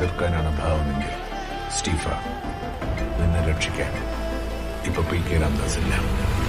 എതിർക്കാനാണ് ഭാവമെങ്കിൽ സ്റ്റീഫ, നിന്നെ രക്ഷിക്കാൻ ഇപ്പൊ പി കെ രാംദാസില്ല.